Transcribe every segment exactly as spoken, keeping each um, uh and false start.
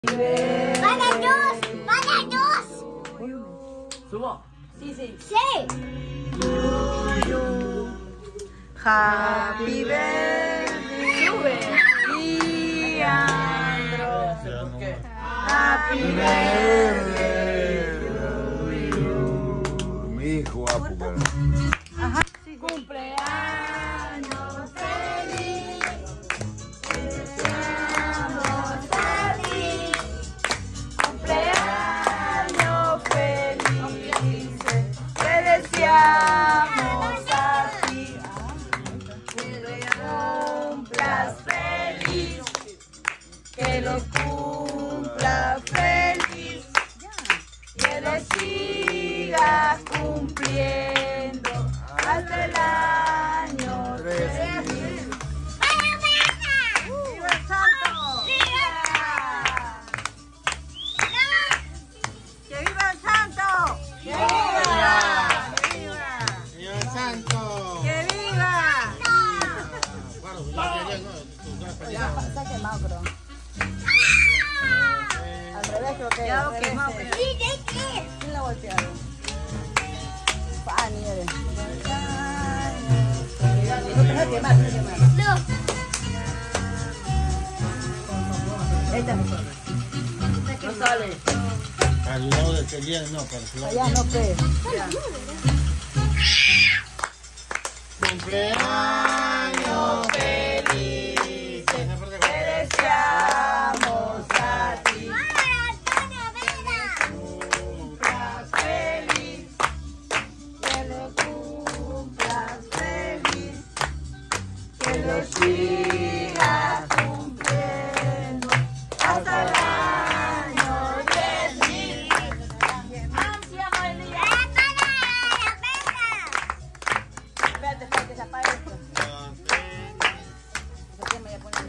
¡Para dos! ¡Para dos! ¿Subo? Sí, sí. ¡Sí! Happy birthday. Sube. Leandro. Happy birthday mi hijo guapo, cara. Ajá, sí. Cumpleaños feliz. Te deseamos a ti. Cumpleaños feliz. Te deseamos a ti. Que lo cumplas feliz. Que lo cumplas feliz. Que lo sigas cumpliendo hasta el año tres mil. ¡Viva el santo! ¡Que viva el santo! ¡Que viva! ¡Que viva! ¡Viva el santo! ¡Que viva! Está quemado, creo. Al revés, creo que. Ya lo quemado. Sí, ¿qué? ¿Quién la golpearon? Fanny, eres. No te quemar, no te quemar. No. Esta no sale. No sale. Al lado de que viene, no, para su lado. Allá no pe. ¡Cumpleaños feliz! Te deseamos a ti. Cumplas feliz. Que lo cumplas feliz. Que lo sigas cumpliendo hasta el año diez mil. ¡Ansia, María! Espérate, espérate, que se apague esto. ¿Por qué me voy a poner?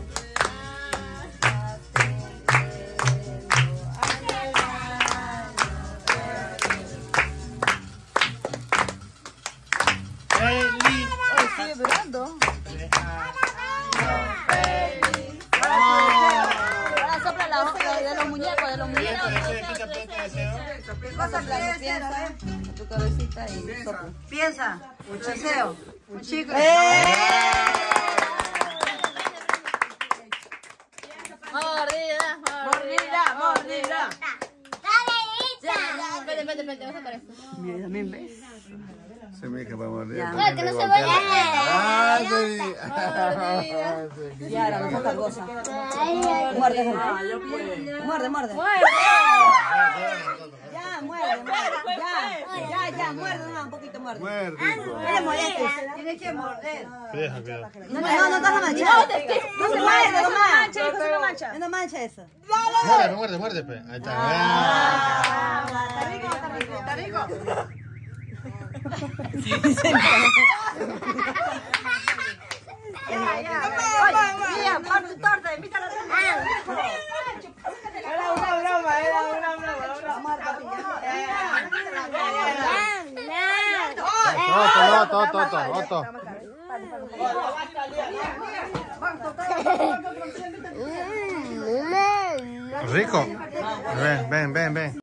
¡Feliz! Oye, sigue durando. Ahora sopla la hoja de los muñecos, de los muñecos. Cosa Sopla, piensa, piensa a tu cabecita y sopla. piensa, un deseo, un chico. Mordida, Mordida, mordida. Ya, ya, vete, vete, vete, vas a para esto. Mira, también ves. Se me deja para morder. Ya. también que no le se golpea vaya. la- Ah, sí. Ya, ahora no seas cargosa. Muerde, muerde, muerde. Ya, muerde, muerde. Ya, ya, ya, muerde, no, un poquito muerde. Muerde, No le molestes, tienes que morder. Cuidado, cuidado. No, no, no te vas a manchar. No se muerde, no mancha, hijo, se no mancha. No mancha eso. Muerde, muerde, muerde, pe. Ahí está. Está rico, está rico, está rico. Ya, ya. Oye, mira, pon tu torta, invítala a tu Era una broma, era una broma. Otto, Otto, Otto, Otto. Rico. Ven, ven, ven, ven.